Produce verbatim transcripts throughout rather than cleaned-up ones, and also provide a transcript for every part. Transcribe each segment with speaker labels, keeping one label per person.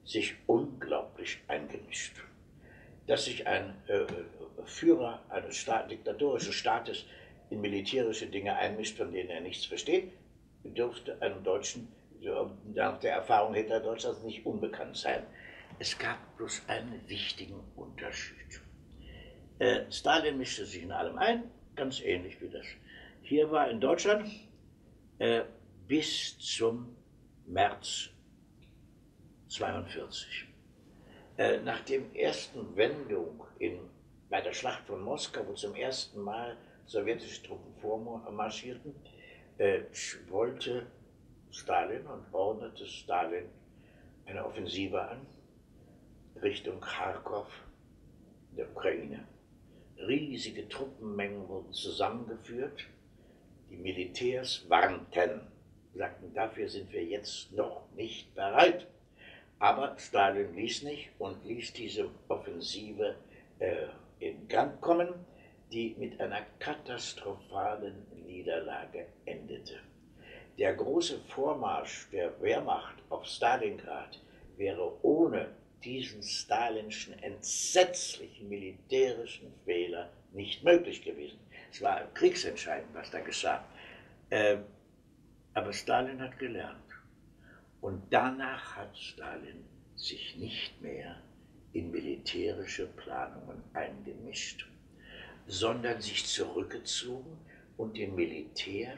Speaker 1: sich unglaublich eingemischt. Dass sich ein äh, Führer eines Staat, diktatorischen Staates in militärische Dinge einmischt, von denen er nichts versteht, dürfte einem Deutschen nach der Erfahrung Hitler-Deutschlands nicht unbekannt sein. Es gab bloß einen wichtigen Unterschied. Äh, Stalin mischte sich in allem ein, ganz ähnlich wie das hier war in Deutschland, äh, bis zum März neunzehnhundertzweiundvierzig. Äh, nach der ersten Wendung in, bei der Schlacht von Moskau, wo zum ersten Mal sowjetische Truppen vormarschierten, äh, wollte Stalin und ordnete Stalin eine Offensive an Richtung Charkow, der Ukraine. Riesige Truppenmengen wurden zusammengeführt. Die Militärs warnten, sagten, dafür sind wir jetzt noch nicht bereit. Aber Stalin ließ nicht und ließ diese Offensive äh, in Gang kommen, die mit einer katastrophalen Niederlage endete. Der große Vormarsch der Wehrmacht auf Stalingrad wäre ohne diesen stalinschen entsetzlichen militärischen Fehler nicht möglich gewesen. Es war kriegsentscheidend, was da geschah. Äh, aber Stalin hat gelernt. Und danach hat Stalin sich nicht mehr in militärische Planungen eingemischt, sondern sich zurückgezogen und den Militärs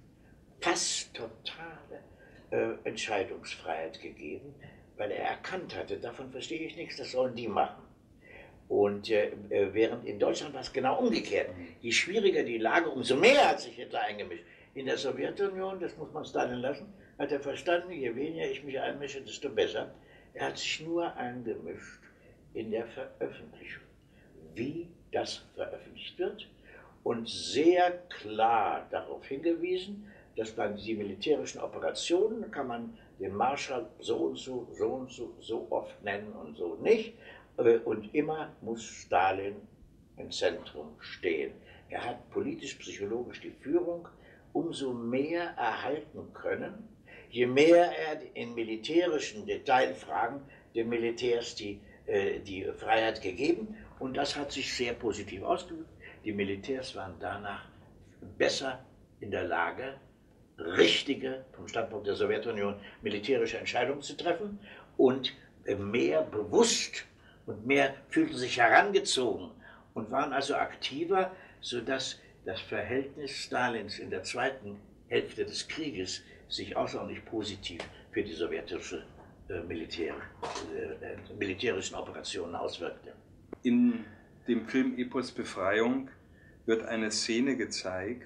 Speaker 1: fast totale äh, Entscheidungsfreiheit gegeben, weil er erkannt hatte, davon verstehe ich nichts, das sollen die machen. Und äh, während in Deutschland war es genau umgekehrt. Je schwieriger die Lage, umso mehr hat sich Hitler eingemischt. In der Sowjetunion, das muss man Stalin lassen, hat er verstanden, je weniger ich mich einmische, desto besser. Er hat sich nur eingemischt in der Veröffentlichung, wie das veröffentlicht wird, und sehr klar darauf hingewiesen, dass dann die militärischen Operationen kann man den Marschall so und so, so und so, so oft nennen und so nicht. Und immer muss Stalin im Zentrum stehen. Er hat politisch-psychologisch die Führung umso mehr erhalten können, je mehr er in militärischen Detailfragen den Militärs die, äh, die Freiheit gegeben. Und das hat sich sehr positiv ausgewirkt. Die Militärs waren danach besser in der Lage, richtige, vom Standpunkt der Sowjetunion, militärische Entscheidungen zu treffen und mehr bewusst und mehr fühlten sich herangezogen und waren also aktiver, sodass das Verhältnis Stalins in der zweiten Hälfte des Krieges sich außerordentlich positiv für die sowjetische äh, Militär, äh, militärischen Operationen auswirkte.
Speaker 2: In dem Film Epos Befreiung wird eine Szene gezeigt,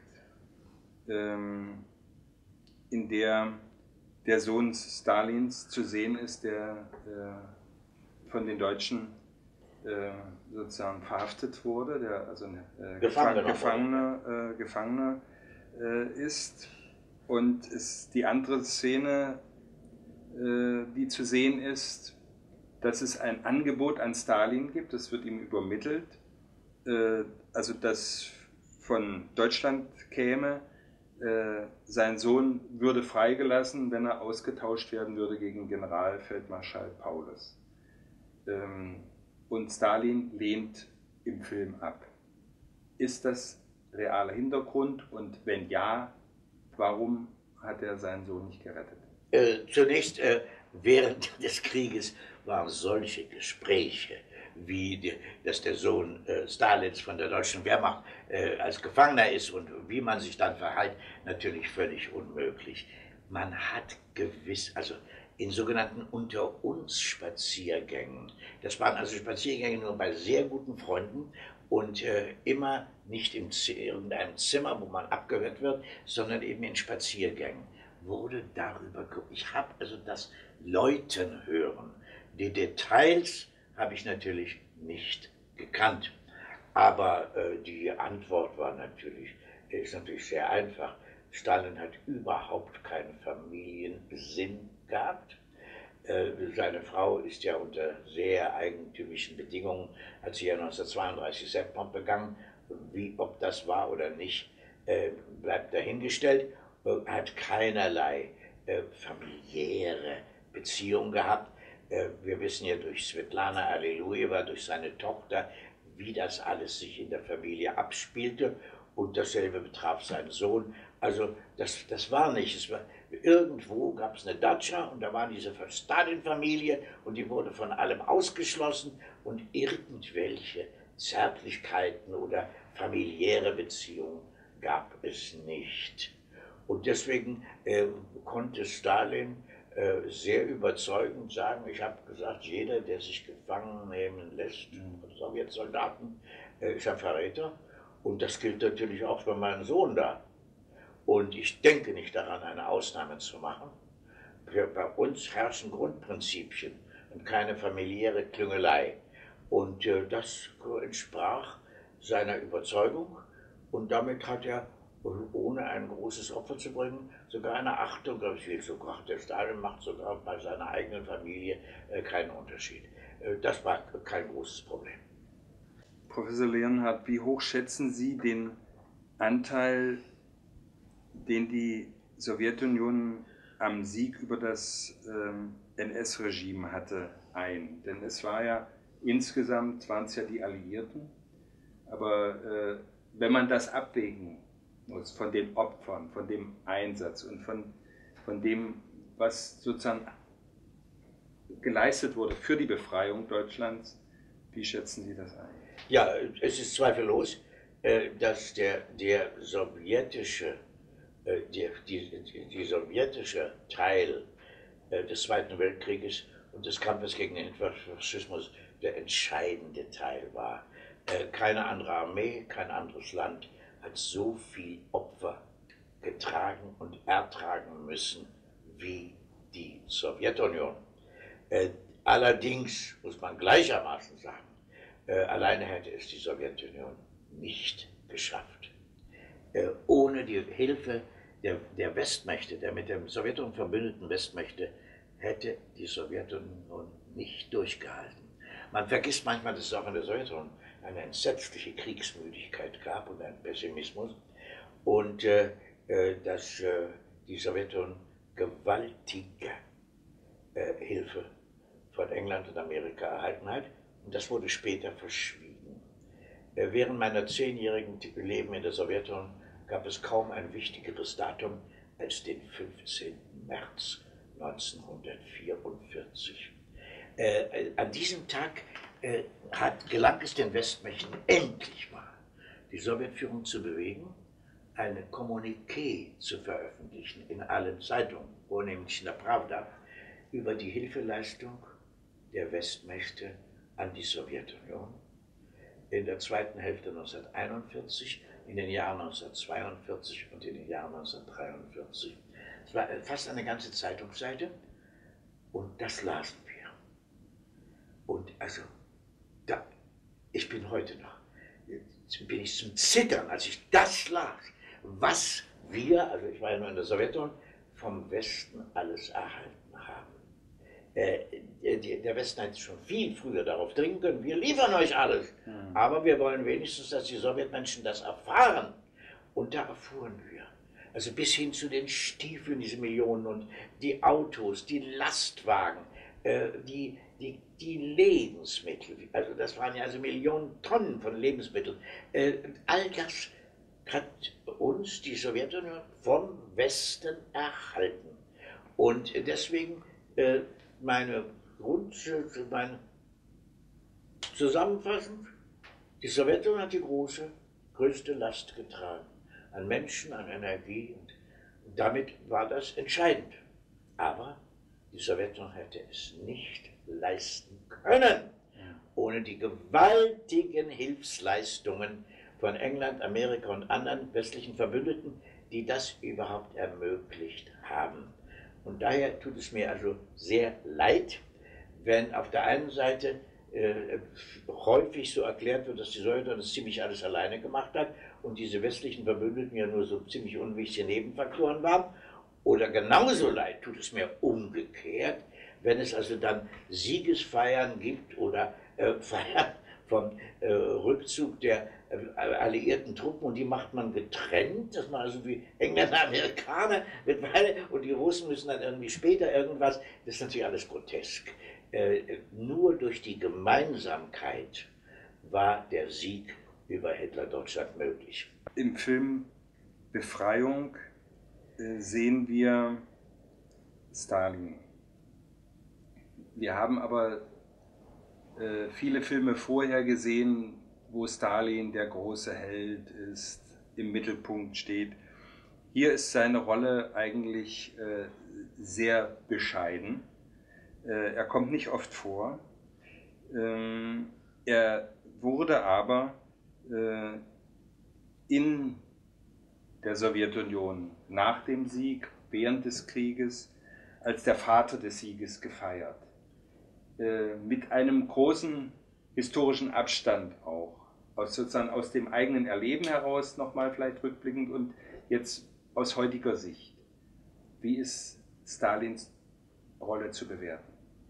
Speaker 2: ähm, in der der Sohn Stalins zu sehen ist, der äh, von den Deutschen äh, sozusagen verhaftet wurde, der also ein äh, Gefangener, Gefangener, äh, Gefangener äh, ist. Und es, die andere Szene, äh, die zu sehen ist, dass es ein Angebot an Stalin gibt, das wird ihm übermittelt, äh, also das von Deutschland käme, äh, sein Sohn würde freigelassen, wenn er ausgetauscht werden würde gegen Generalfeldmarschall Paulus. Ähm, und Stalin lehnt im Film ab. Ist das realer Hintergrund und wenn ja, warum hat er seinen Sohn nicht gerettet?
Speaker 1: Äh, zunächst, äh, während des Krieges waren solche Gespräche, wie die, dass der Sohn äh, Stalins von der deutschen Wehrmacht äh, als Gefangener ist und wie man sich dann verhält, natürlich völlig unmöglich. Man hat gewiss, also in sogenannten Unter-uns-Spaziergängen, das waren also Spaziergänge nur bei sehr guten Freunden und äh, immer nicht in irgendeinem Zimmer, wo man abgehört wird, sondern eben in Spaziergängen, wurde darüber, ich habe also das Läuten hören, die Details habe ich natürlich nicht gekannt, aber äh, die Antwort war natürlich, ist natürlich sehr einfach. Stalin hat überhaupt keinen Familiensinn gehabt. Äh, seine Frau ist ja unter sehr eigentümlichen Bedingungen, hat sie ja neunzehnhundertzweiunddreißig Selbstmord begangen. Wie, ob das war oder nicht, äh, bleibt dahingestellt. Äh, hat keinerlei äh, familiäre Beziehung gehabt. Wir wissen ja durch Svetlana Allilujeva, durch seine Tochter, wie das alles sich in der Familie abspielte. Und dasselbe betraf seinen Sohn. Also das, das war nicht. Es war, irgendwo gab es eine Datscha und da war diese Stalin-Familie und die wurde von allem ausgeschlossen und irgendwelche Zärtlichkeiten oder familiäre Beziehungen gab es nicht. Und deswegen äh, konnte Stalin äh, sehr überzeugend sagen, ich habe gesagt, jeder, der sich gefangen nehmen lässt, von Sowjetsoldaten, äh, ist ein Verräter. Und das gilt natürlich auch für meinen Sohn da. Und ich denke nicht daran, eine Ausnahme zu machen. Für, bei uns herrschen Grundprinzipien und keine familiäre Klüngelei. Und äh, das entsprach seiner Überzeugung. Und damit hat er, ohne ein großes Opfer zu bringen, sogar eine Achtung auf viel gebracht. Der Stalin macht sogar bei seiner eigenen Familie äh, keinen Unterschied. Äh, das war kein großes Problem.
Speaker 2: Professor Leonhardt, wie hoch schätzen Sie den Anteil, den die Sowjetunion am Sieg über das ähm, N S-Regime hatte, ein? Denn es war ja insgesamt, waren es ja die Alliierten, aber äh, wenn man das abwägen muss von den Opfern, von dem Einsatz und von, von dem, was sozusagen geleistet wurde für die Befreiung Deutschlands, wie schätzen Sie das ein?
Speaker 1: Ja, es ist zweifellos, dass der, der sowjetische, die, die, die sowjetische Teil des Zweiten Weltkrieges und des Kampfes gegen den Faschismus der entscheidende Teil war. Keine andere Armee, kein anderes Land hat so viel Opfer getragen und ertragen müssen wie die Sowjetunion. Allerdings muss man gleichermaßen sagen, Äh, alleine hätte es die Sowjetunion nicht geschafft. Äh, ohne die Hilfe der, der Westmächte, der mit der Sowjetunion verbündeten Westmächte, hätte die Sowjetunion nicht durchgehalten. Man vergisst manchmal, dass es auch in der Sowjetunion eine entsetzliche Kriegsmüdigkeit gab und einen Pessimismus und äh, äh, dass äh, die Sowjetunion gewaltige äh, Hilfe von England und Amerika erhalten hat. Und das wurde später verschwiegen. Während meiner zehnjährigen Leben in der Sowjetunion gab es kaum ein wichtigeres Datum als den fünfzehnten März neunzehnhundertvierundvierzig. Äh, an diesem Tag äh, hat, gelang es den Westmächten endlich mal, die Sowjetführung zu bewegen, eine Kommuniqué zu veröffentlichen in allen Zeitungen, vornehmlich in der Pravda, über die Hilfeleistung der Westmächte an die Sowjetunion in der zweiten Hälfte neunzehnhunderteinundvierzig, in den Jahren neunzehnhundertzweiundvierzig und in den Jahren neunzehnhundertdreiundvierzig. Es war fast eine ganze Zeitungsseite und das lasen wir. Und also, da, ich bin heute noch, bin ich zum Zittern, als ich das las, was wir, also ich war ja nur in der Sowjetunion, vom Westen alles erhalten haben. Der Westen hätte schon viel früher darauf dringen können, wir liefern euch alles. Mhm. Aber wir wollen wenigstens, dass die Sowjetmenschen das erfahren. Und da erfuhren wir. Also bis hin zu den Stiefeln, diese Millionen und die Autos, die Lastwagen, die, die, die Lebensmittel. Also das waren ja also Millionen Tonnen von Lebensmitteln. All das hat uns die Sowjetunion vom Westen erhalten. Und deswegen meine Grund, meine zusammenfassend, die Sowjetunion hat die große, größte Last getragen. An Menschen, an Energie. Und damit war das entscheidend. Aber die Sowjetunion hätte es nicht leisten können, ohne die gewaltigen Hilfsleistungen von England, Amerika und anderen westlichen Verbündeten, die das überhaupt ermöglicht haben. Und daher tut es mir also sehr leid, wenn auf der einen Seite äh, häufig so erklärt wird, dass die Sowjetunion das ziemlich alles alleine gemacht hat und diese westlichen Verbündeten ja nur so ziemlich unwichtige Nebenfaktoren waren. Oder genauso leid tut es mir umgekehrt, wenn es also dann Siegesfeiern gibt oder äh, Feiern vom äh, Rückzug der äh, alliierten Truppen und die macht man getrennt, dass man also wie Engländer, Amerikaner mittlerweile und die Russen müssen dann irgendwie später irgendwas, das ist natürlich alles grotesk. Äh, nur durch die Gemeinsamkeit war der Sieg über Hitler-Deutschland möglich.
Speaker 2: Im Film Befreiung äh, sehen wir Stalin. Wir haben aber äh, viele Filme vorher gesehen, wo Stalin der große Held ist, im Mittelpunkt steht. Hier ist seine Rolle eigentlich äh, sehr bescheiden. Äh, er kommt nicht oft vor. Ähm, er wurde aber äh, in der Sowjetunion nach dem Sieg, während des Krieges, als der Vater des Sieges gefeiert. Äh, mit einem großen historischen Abstand auch. Aus, sozusagen aus dem eigenen Erleben heraus, nochmal vielleicht rückblickend und jetzt aus heutiger Sicht. Wie ist Stalins Rolle zu bewerten?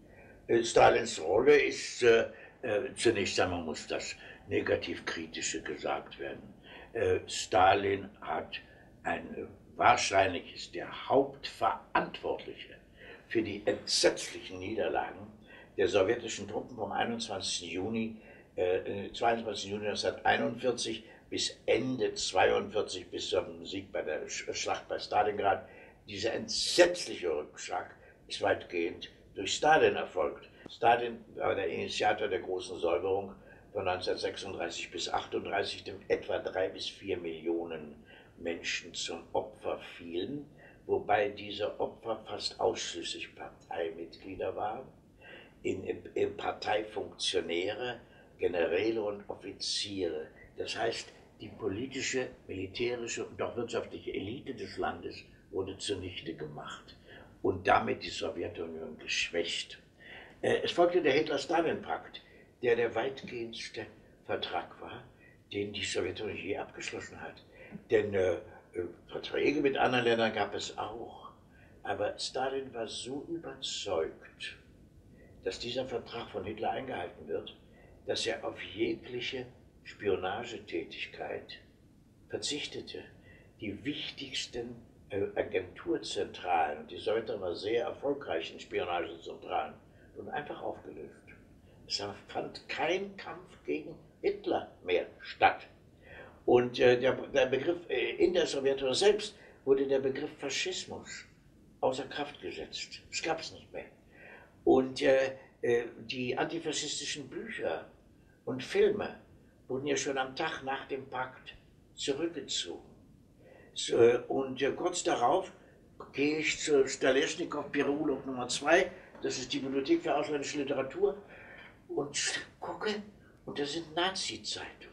Speaker 1: Stalins Rolle ist, äh, äh, zunächst einmal muss das Negativ-Kritische gesagt werden. Äh, Stalin hat ein, wahrscheinlich ist der Hauptverantwortliche für die entsetzlichen Niederlagen der sowjetischen Truppen vom einundzwanzigsten Juni, äh, zweiundzwanzigsten Juni neunzehnhunderteinundvierzig bis Ende zweiundvierzig, bis zum Sieg bei der Schlacht bei Stalingrad. Dieser entsetzliche Rückschlag ist weitgehend durch Stalin erfolgt. Stalin war der Initiator der großen Säuberung von neunzehnhundertsechsunddreißig bis achtunddreißig, dem etwa drei bis vier Millionen Menschen zum Opfer fielen, wobei diese Opfer fast ausschließlich Parteimitglieder waren, in, in Parteifunktionäre, Generäle und Offiziere. Das heißt, die politische, militärische und auch wirtschaftliche Elite des Landes wurde zunichte gemacht und damit die Sowjetunion geschwächt. Es folgte der Hitler-Stalin-Pakt, der der weitgehendste Vertrag war, den die Sowjetunion je abgeschlossen hat. Denn äh, Verträge mit anderen Ländern gab es auch. Aber Stalin war so überzeugt, dass dieser Vertrag von Hitler eingehalten wird, dass er auf jegliche Spionagetätigkeit verzichtete. Die wichtigsten äh, Agenturzentralen, die Sowjetunion war sehr erfolgreich in Spionagezentralen, wurden einfach aufgelöst. Es fand kein Kampf gegen Hitler mehr statt. Und äh, der, der Begriff, äh, in der Sowjetunion selbst wurde der Begriff Faschismus außer Kraft gesetzt. Es gab es nicht mehr. Und äh, äh, die antifaschistischen Bücher und Filme wurden ja schon am Tag nach dem Pakt zurückgezogen. So, und äh, kurz darauf gehe ich zu Staleschnikow, Pirulov Nummer zwei, das ist die Bibliothek für ausländische Literatur, und gucke, und da sind Nazi-Zeitungen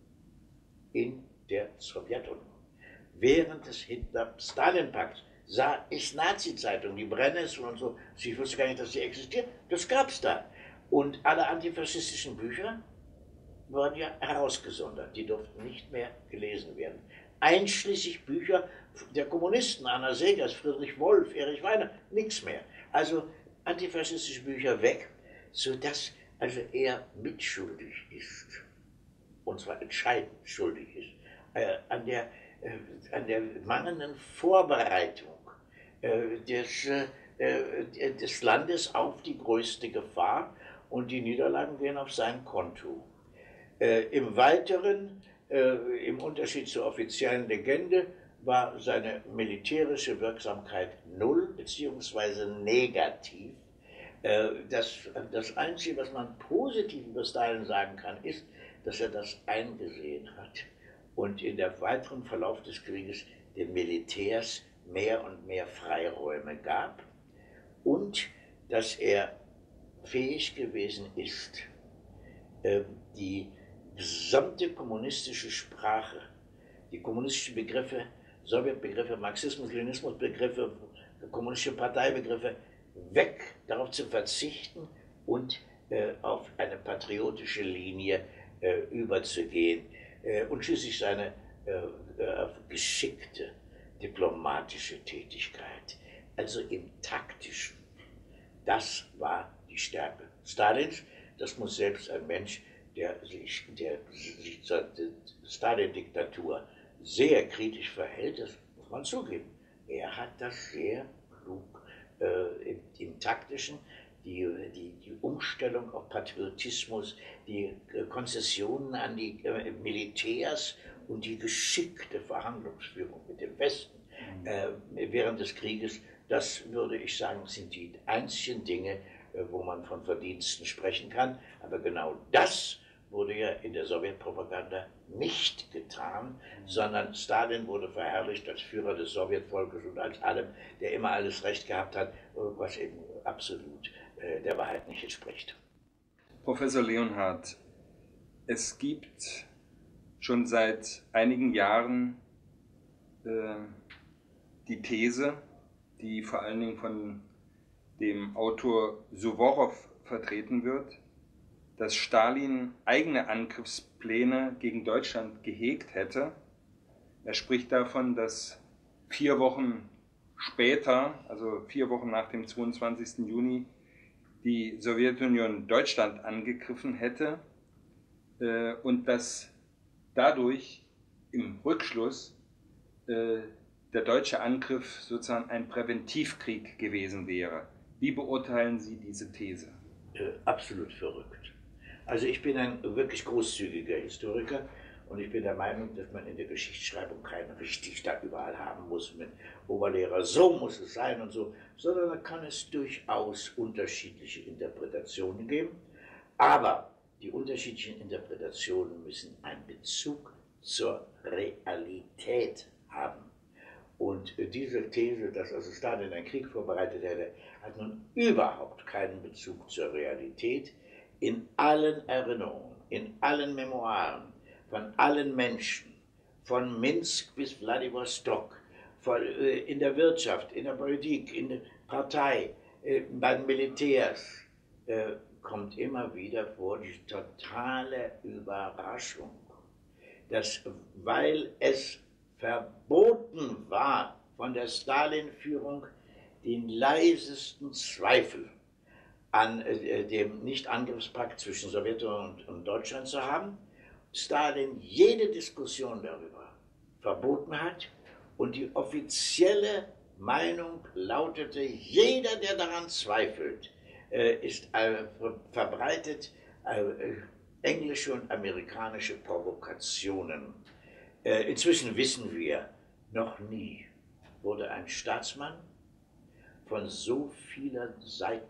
Speaker 1: in der Sowjetunion. Während des Hitler-Stalin-Pakts sah ich Nazi-Zeitungen, die Brennnessel und so, ich wusste gar nicht, dass sie existieren, das gab es da. Und alle antifaschistischen Bücher wurden ja herausgesondert, die durften nicht mehr gelesen werden. Einschließlich Bücher der Kommunisten, Anna Segers, Friedrich Wolf, Erich Weiner, nichts mehr. Also antifaschistische Bücher weg, sodass also er mitschuldig ist, und zwar entscheidend schuldig ist, äh, an, der, äh, an der mangelnden Vorbereitung äh, des, äh, des Landes auf die größte Gefahr, und die Niederlagen gehen auf sein Konto. Äh, Im Weiteren, äh, im Unterschied zur offiziellen Legende, war seine militärische Wirksamkeit null beziehungsweise negativ. Das, das Einzige, was man positiv über Stalin sagen kann, ist, dass er das eingesehen hat und in der weiteren Verlauf des Krieges den Militärs mehr und mehr Freiräume gab und dass er fähig gewesen ist, die gesamte kommunistische Sprache, die kommunistischen Begriffe, Sowjetbegriffe, Marxismus, Leninismus-Begriffe, kommunistische Parteibegriffe, weg, darauf zu verzichten und äh, auf eine patriotische Linie äh, überzugehen äh, und schließlich seine äh, äh, geschickte diplomatische Tätigkeit, also im Taktischen. Das war die Stärke Stalins. Das muss selbst ein Mensch, der sich, der sich zur Stalin-Diktatur sehr kritisch verhält, das muss man zugeben. Er hat das sehr klug Äh, im, im Taktischen die, die, die Umstellung auf Patriotismus, die Konzessionen an die Militärs und die geschickte Verhandlungsführung mit dem Westen äh, während des Krieges, das würde ich sagen, sind die einzigen Dinge, wo man von Verdiensten sprechen kann. Aber genau das wurde ja in der Sowjetpropaganda nicht getan, sondern Stalin wurde verherrlicht als Führer des Sowjetvolkes und als allem, der immer alles Recht gehabt hat, was eben absolut äh, der Wahrheit nicht entspricht.
Speaker 2: Professor Leonhardt, es gibt schon seit einigen Jahren äh, die These, die vor allen Dingen von dem Autor Suworow vertreten wird, dass Stalin eigene Angriffspläne gegen Deutschland gehegt hätte. Er spricht davon, dass vier Wochen später, also vier Wochen nach dem zweiundzwanzigsten Juni, die Sowjetunion Deutschland angegriffen hätte äh, und dass dadurch im Rückschluss äh, der deutsche Angriff sozusagen ein Präventivkrieg gewesen wäre. Wie beurteilen Sie diese These?
Speaker 1: Äh, absolut verrückt. Also ich bin ein wirklich großzügiger Historiker und ich bin der Meinung, dass man in der Geschichtsschreibung kein richtig da überall haben muss mit Oberlehrer, so muss es sein und so, sondern da kann es durchaus unterschiedliche Interpretationen geben. Aber die unterschiedlichen Interpretationen müssen einen Bezug zur Realität haben. Und diese These, dass also Stalin einen Krieg vorbereitet hätte, hat nun überhaupt keinen Bezug zur Realität. In allen Erinnerungen, in allen Memoiren, von allen Menschen, von Minsk bis Wladiwostok, von, äh, in der Wirtschaft, in der Politik, in der Partei, äh, bei den Militärs, äh, kommt immer wieder vor die totale Überraschung, dass, weil es verboten war von der Stalin-Führung, den leisesten Zweifel an äh, dem Nicht-Angriffspakt zwischen Sowjetunion und, und Deutschland zu haben, Stalin jede Diskussion darüber verboten hat und die offizielle Meinung lautete, jeder, der daran zweifelt, äh, ist äh, verbreitet äh, englische und amerikanische Provokationen. Äh, inzwischen wissen wir, noch nie wurde ein Staatsmann von so vielen Seiten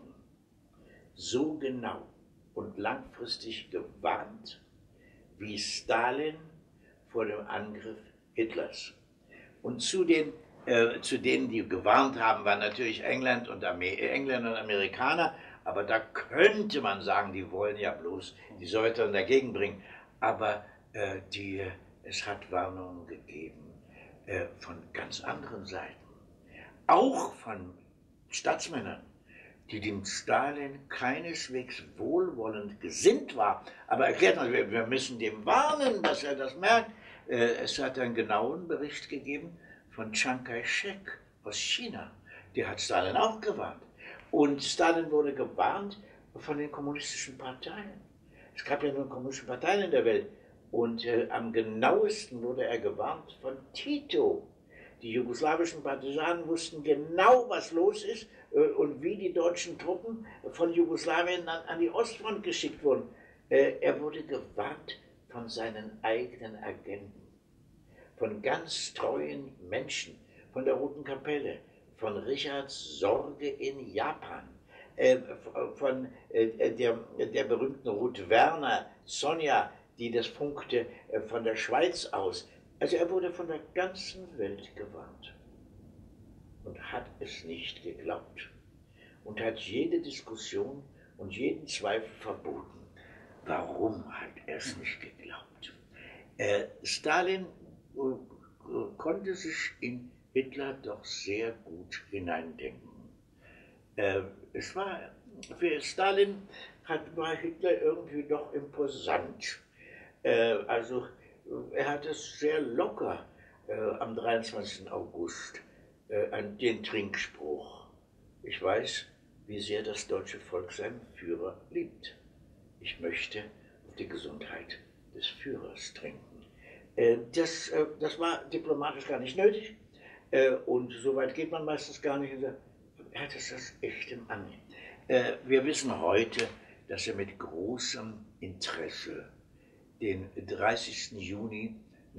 Speaker 1: so genau und langfristig gewarnt wie Stalin vor dem Angriff Hitlers. Und zu, den, äh, zu denen, die gewarnt haben, waren natürlich England und Amer Engländer und Amerikaner, aber da könnte man sagen, die wollen ja bloß die Sowjetunion dagegen bringen. Aber äh, die, es hat Warnungen gegeben äh, von ganz anderen Seiten, auch von Staatsmännern, die dem Stalin keineswegs wohlwollend gesinnt war, aber erklärt hat, wir, wir müssen dem warnen, dass er das merkt. Äh, es hat einen genauen Bericht gegeben von Chiang Kai-shek aus China. Der hat Stalin auch gewarnt. Und Stalin wurde gewarnt von den kommunistischen Parteien. Es gab ja nur kommunistische Parteien in der Welt. Und äh, am genauesten wurde er gewarnt von Tito. Die jugoslawischen Partisanen wussten genau, was los ist äh, und wie die deutschen Truppen von Jugoslawien an, an die Ostfront geschickt wurden. Äh, er wurde gewarnt von seinen eigenen Agenten, von ganz treuen Menschen, von der Roten Kapelle, von Richards Sorge in Japan, äh, von äh, der, der berühmten Ruth Werner, Sonja, die das funkte äh, von der Schweiz aus. Also er wurde von der ganzen Welt gewarnt und hat es nicht geglaubt und hat jede Diskussion und jeden Zweifel verboten. Warum hat er es nicht geglaubt? Äh, Stalin äh, konnte sich in Hitler doch sehr gut hineindenken. Äh, es war, für Stalin hat, war Hitler irgendwie doch imposant. Äh, also er hat es sehr locker äh, am dreiundzwanzigsten August äh, an den Trinkspruch. Ich weiß, wie sehr das deutsche Volk seinen Führer liebt. Ich möchte auf die Gesundheit des Führers trinken. Äh, das, äh, das war diplomatisch gar nicht nötig äh, und so weit geht man meistens gar nicht. Er hat es das echt im Annehmen. Äh, wir wissen heute, dass er mit großem Interesse den dreißigsten Juni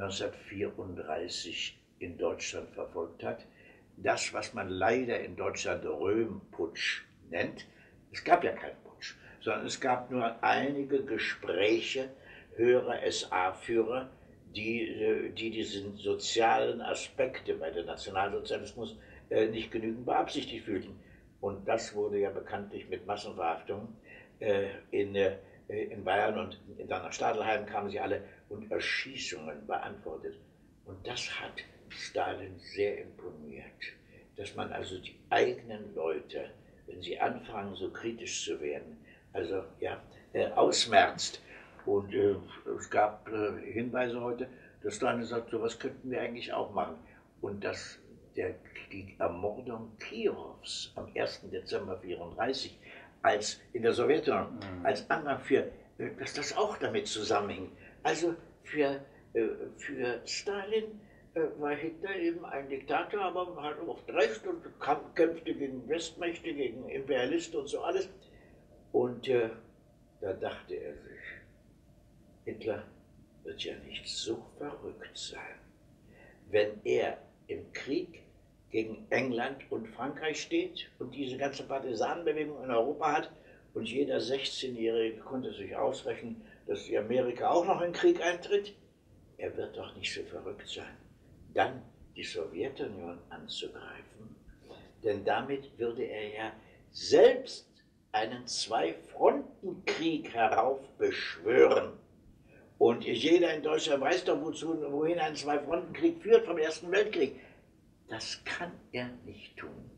Speaker 1: neunzehnhundertvierunddreißig in Deutschland verfolgt hat. Das, was man leider in Deutschland Röhm-Putsch nennt, es gab ja keinen Putsch, sondern es gab nur einige Gespräche höherer S A-Führer, die, die diese sozialen Aspekte bei der Nationalsozialismus äh, nicht genügend beabsichtigt fühlten. Und das wurde ja bekanntlich mit Massenverhaftungen äh, in, äh, in Bayern, und dann nach Stadelheim kamen sie alle, und Erschießungen beantwortet. Und das hat Stalin sehr imponiert, dass man also die eigenen Leute, wenn sie anfangen, so kritisch zu werden, also ja, äh, ausmerzt. Und äh, es gab äh, Hinweise heute, dass Stalin sagt, so was könnten wir eigentlich auch machen. Und dass der, die Ermordung Kirows am ersten Dezember neunzehnhundertvierunddreißig als in der Sowjetunion mhm. als Anlass für, äh, dass das auch damit zusammenhing. Also für, äh, für Stalin äh, war Hitler eben ein Diktator, aber man hat oft recht und kämpfte gegen Westmächte, gegen Imperialisten und so alles. Und äh, da dachte er sich, Hitler wird ja nicht so verrückt sein, wenn er im Krieg gegen England und Frankreich steht und diese ganze Partisanenbewegung in Europa hat, und jeder sechzehnjährige konnte sich ausrechnen, dass die Amerika auch noch in den Krieg eintritt. Er wird doch nicht so verrückt sein, dann die Sowjetunion anzugreifen, denn damit würde er ja selbst einen Zwei-Fronten-Krieg heraufbeschwören. Und jeder in Deutschland weiß doch, wozu, wohin ein Zwei-Fronten-Krieg führt vom Ersten Weltkrieg. Das kann er nicht tun.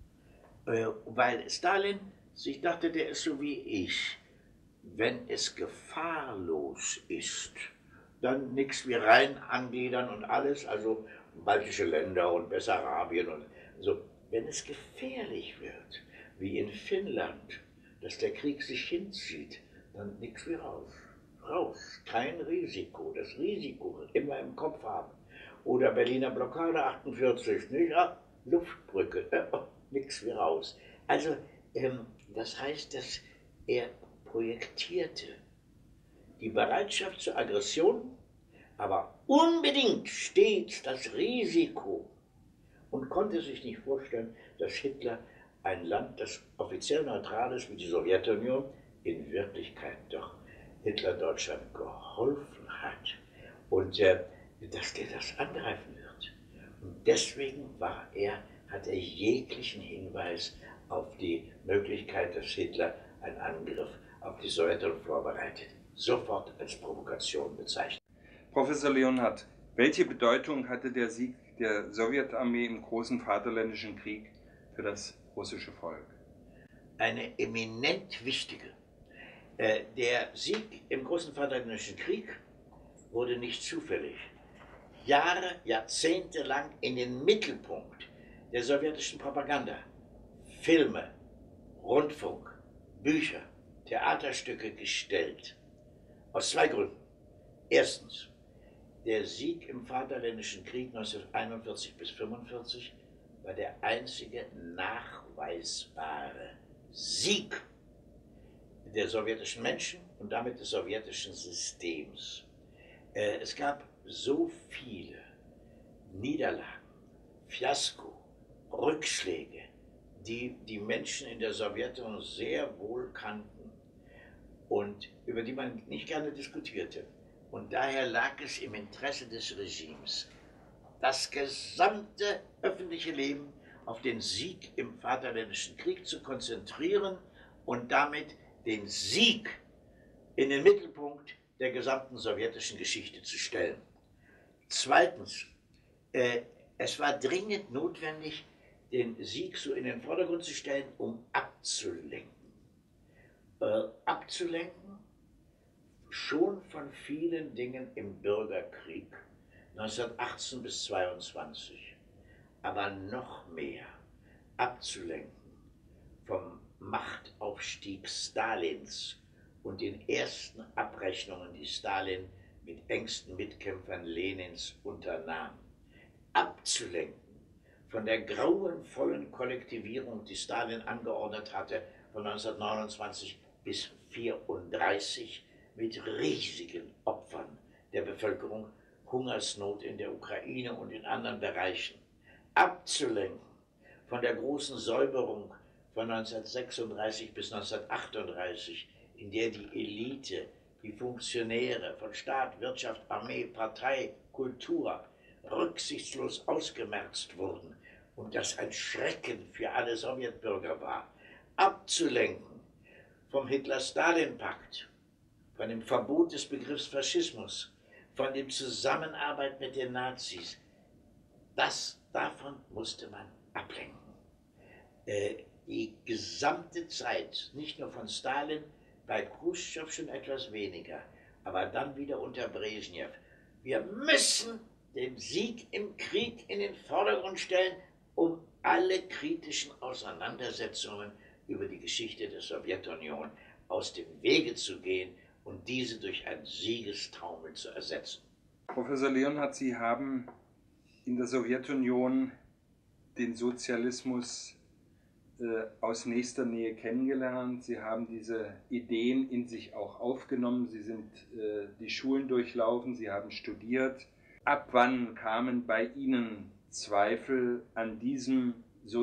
Speaker 1: Äh, weil Stalin sich dachte, der ist so wie ich. Wenn es gefahrlos ist, dann nichts wie rein angliedern und alles, also baltische Länder und Bessarabien und so. Wenn es gefährlich wird, wie in Finnland, dass der Krieg sich hinzieht, dann nichts wie raus. Raus, kein Risiko, das Risiko immer im Kopf haben. Oder Berliner Blockade achtundvierzig, nicht? Ja, Luftbrücke, äh, oh, nichts wie raus. Also, ähm, das heißt, dass er projektierte die Bereitschaft zur Aggression, aber unbedingt stets das Risiko, und konnte sich nicht vorstellen, dass Hitler ein Land, das offiziell neutral ist wie die Sowjetunion, in Wirklichkeit doch Hitler Deutschland geholfen hat und äh, dass der das angreifen wird. Und deswegen war er, hat er jeglichen Hinweis auf die Möglichkeit, dass Hitler einen Angriff auf die Sowjetunion vorbereitet, sofort als Provokation bezeichnet.
Speaker 2: Professor Leonhardt, welche Bedeutung hatte der Sieg der Sowjetarmee im Großen Vaterländischen Krieg für das russische Volk?
Speaker 1: Eine eminent wichtige. Äh, der Sieg im Großen Vaterländischen Krieg wurde nicht zufällig, Jahre, Jahrzehnte lang in den Mittelpunkt der sowjetischen Propaganda, Filme, Rundfunk, Bücher, Theaterstücke gestellt. Aus zwei Gründen. Erstens, der Sieg im Vaterländischen Krieg neunzehnhunderteinundvierzig bis fünfundvierzig war der einzige nachweisbare Sieg der sowjetischen Menschen und damit des sowjetischen Systems. Äh, es gab so viele Niederlagen, Fiasko, Rückschläge, die die Menschen in der Sowjetunion sehr wohl kannten und über die man nicht gerne diskutierte. Und daher lag es im Interesse des Regimes, das gesamte öffentliche Leben auf den Sieg im Vaterländischen Krieg zu konzentrieren und damit den Sieg in den Mittelpunkt der gesamten sowjetischen Geschichte zu stellen. Zweitens, äh, es war dringend notwendig, den Sieg so in den Vordergrund zu stellen, um abzulenken. Äh, abzulenken schon von vielen Dingen im Bürgerkrieg neunzehnhundertachtzehn bis zweiundzwanzig, aber noch mehr abzulenken vom Machtaufstieg Stalins und den ersten Abrechnungen, die Stalin mit engsten Mitkämpfern Lenins unternahm. Abzulenken von der grauenvollen Kollektivierung, die Stalin angeordnet hatte, von neunzehnhundertneunundzwanzig bis neunzehnhundertvierunddreißig mit riesigen Opfern der Bevölkerung, Hungersnot in der Ukraine und in anderen Bereichen, abzulenken von der großen Säuberung von neunzehnhundertsechsunddreißig bis neunzehnhundertachtunddreißig, in der die Elite, die Funktionäre von Staat, Wirtschaft, Armee, Partei, Kultur rücksichtslos ausgemerzt wurden und das ein Schrecken für alle Sowjetbürger war, abzulenken vom Hitler-Stalin-Pakt, von dem Verbot des Begriffs Faschismus, von der Zusammenarbeit mit den Nazis. Das, davon musste man ablenken. Äh, die gesamte Zeit, nicht nur von Stalin, bei Khrushchev schon etwas weniger, aber dann wieder unter Brezhnev. Wir müssen den Sieg im Krieg in den Vordergrund stellen, um alle kritischen Auseinandersetzungen über die Geschichte der Sowjetunion aus dem Wege zu gehen und diese durch einen Siegestaumel zu ersetzen.
Speaker 2: Professor Leonhardt, Sie haben in der Sowjetunion den Sozialismus äh, aus nächster Nähe kennengelernt. Sie haben diese Ideen in sich auch aufgenommen. Sie sind äh, die Schulen durchlaufen, Sie haben studiert. Ab wann kamen bei Ihnen Zweifel an diesem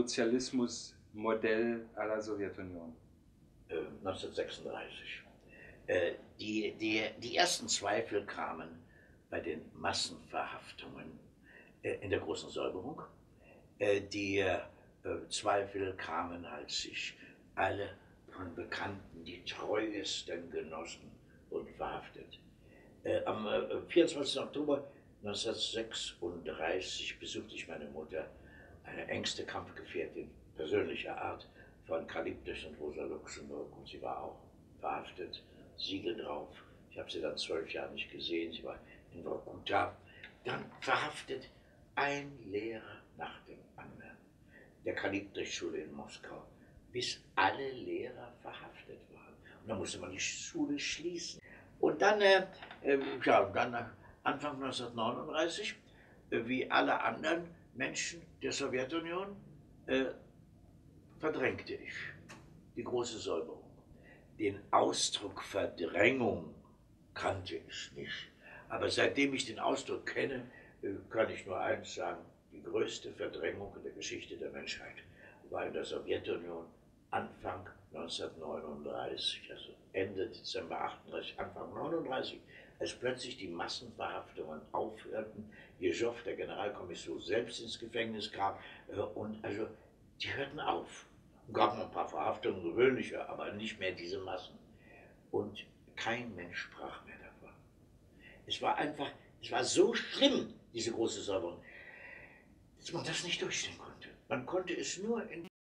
Speaker 2: Sozialismusmodell à la Sowjetunion?
Speaker 1: Äh, neunzehnhundertsechsunddreißig. Äh, die, die, die ersten Zweifel kamen bei den Massenverhaftungen äh, in der großen Säuberung. Äh, die äh, Zweifel kamen, als sich alle von Bekannten, die treuesten Genossen, wurden verhaftet. Äh, am äh, vierundzwanzigsten Oktober neunzehnhundertsechsunddreißig besuchte ich meine Mutter, eine engste Kampfgefährtin persönlicher Art von Karl Liebknecht und Rosa Luxemburg, und sie war auch verhaftet, Siegel drauf. Ich habe sie dann zwölf Jahre nicht gesehen, sie war in Vorkuta. Dann verhaftet ein Lehrer nach dem anderen, der Karl Liebknecht-Schule in Moskau, bis alle Lehrer verhaftet waren. Und dann musste man die Schule schließen. Und dann, äh, äh, ja, dann äh, Anfang neunzehnhundertneununddreißig, äh, wie alle anderen Menschen der Sowjetunion, äh, verdrängte ich die große Säuberung. Den Ausdruck Verdrängung kannte ich nicht. Aber seitdem ich den Ausdruck kenne, kann ich nur eins sagen: Die größte Verdrängung in der Geschichte der Menschheit war in der Sowjetunion Anfang neunzehnhundertneununddreißig, also Ende Dezember achtunddreißig, Anfang neununddreißig, als plötzlich die Massenverhaftungen aufhörten, Jeschow, der Generalkommissar, selbst ins Gefängnis kam, und also die hörten auf. Es gab noch ein paar Verhaftungen, gewöhnliche, aber nicht mehr diese Massen. Und kein Mensch sprach mehr davon. Es war einfach, es war so schlimm, diese große Säuberung, dass man das nicht durchstehen konnte. Man konnte es nur in